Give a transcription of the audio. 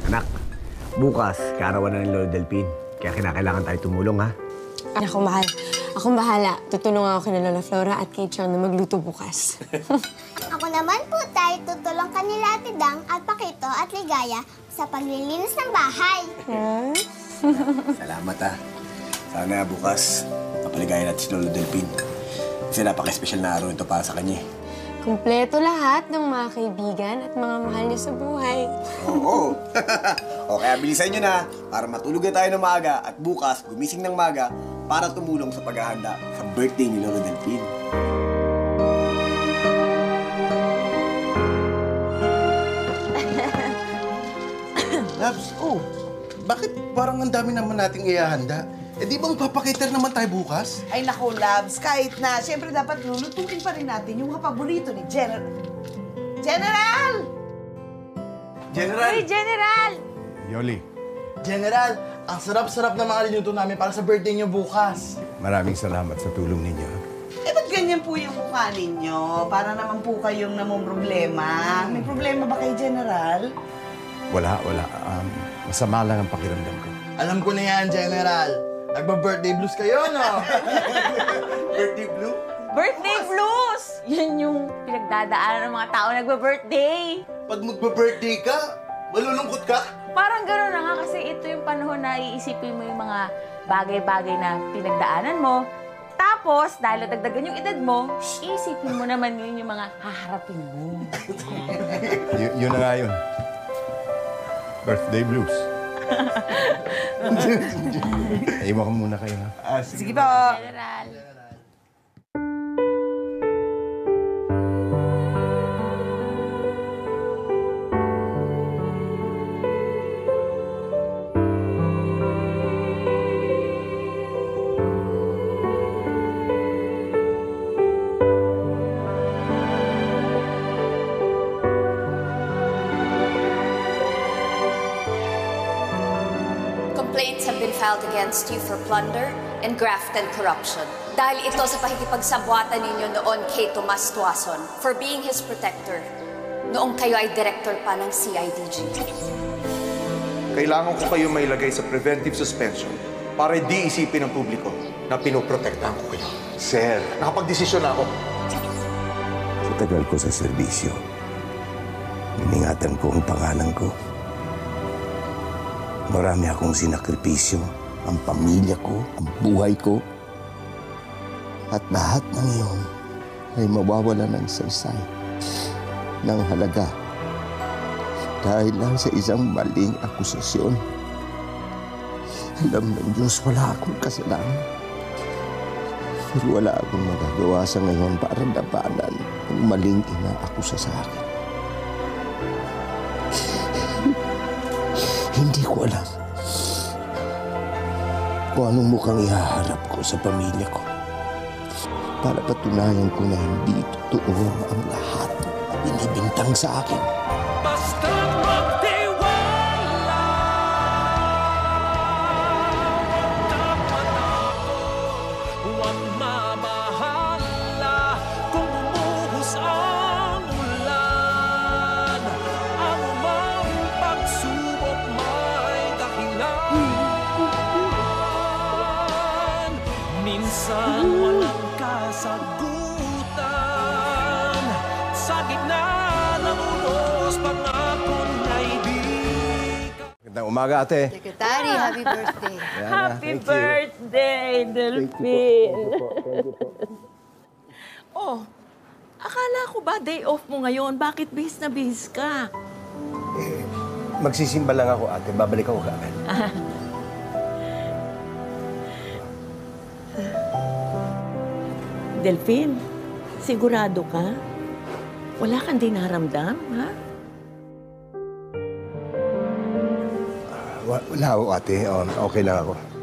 Anak, bukas, kaarawan na ng Lolo Delfin. Kaya kinakailangan tayo tumulong, ha? Ako, mahal. Akong bahala. Tutulungan ako kina Lola Flora at kay Chang na magluto bukas. Ako naman po tayo tutulong kanila Ate Dang at Pakito at Ligaya sa paglilinis ng bahay. Salamat, ha. Sana bukas, napaligayan natin si Lolo Delfin. Kasi napaka-special na araw ito para sa kanya. Kumpleto lahat ng mga kaibigan at mga mahal niyo sa buhay. Oo. O kaya bilisan nyo na para matulog na tayo ng maaga at bukas gumising ng maaga para tumulong sa paghahanda sa birthday ni Lolo Delfin. Labs, bakit parang ang dami naman nating ihahanda? Eh di ba magpapakater naman tayo bukas? Ay naku, Labs, kahit na, siyempre dapat lulutuin pa rin natin yung mga paborito ni General. General! General! Hey, General! Yolly, General, ang sarap-sarap na mga niluto namin para sa birthday niyo bukas. maraming salamat sa tulong ninyo. Eh, ba't ganyan po yung mukha ninyo? Para naman po kayong namong problema. May problema ba kay General? Wala. Masama lang ang pakiramdam ko. Alam ko na yan, General. Nagba-birthday blues kayo, no? Birthday blue? Birthday blues! Yan yung pinagdadaanan ng mga tao nagba-birthday. Pag magba-birthday ka, malulungkot ka? Parang gano'n na nga kasi ito yung panahon na iisipin mo yung mga bagay-bagay na pinagdaanan mo. Tapos, dahil nadagdagan yung edad mo, isipin mo naman yun yung mga haharapin mo. Yun na nga yun. Birthday blues. Iwan ko muna kayo, ha? Sige po. General. Complaints have been filed against you for plunder and graft and corruption. Dahil ito sa pakikipagsabwatan ninyo noon kay Tomas Tuason for being his protector noong kayo ay director pa ng CIDG. Kailangan ko kayo mailagay sa preventive suspension para di isipin ng publiko na pinoprotektahan ko kayo. Sir, nakapag-desisyon na ako. Sa tagal ko sa serbisyo, iningatan ko ang pangalan ko. Marami akong sinakripisyo, ang pamilya ko, ang buhay ko. At lahat ng iyon ay mawawala ng saysay, ng halaga. Dahil lang sa isang maling akusasyon. Alam ng Diyos, wala akong kasalanan. Pero wala akong magagawa sa ngayon para labanan ang maling inaakusa sa akin. Hindi ko alam kung anong mukhang ihaharap ko sa pamilya ko para patunayan ko na hindi totoo ang lahat na binibintang sa akin. Basta magtiwala, dapat ako huwag mamahala kung umuhos ang ulan. Ang umang pagsubok may dahilan. Minsan walang kasagutan sa gitna ng unos pangakon na ibig. Magandang umaga, ate. Secretary, happy birthday. Happy birthday, Delfin! Oh, akala ko ba day off mo ngayon? Bakit bihis na bihis ka? Magsisimba lang ako, ate. Babalik ako kaagad. Delfin, sigurado ka? Wala kang dinaramdam, ha? Wala ako, ate. Okay lang ako.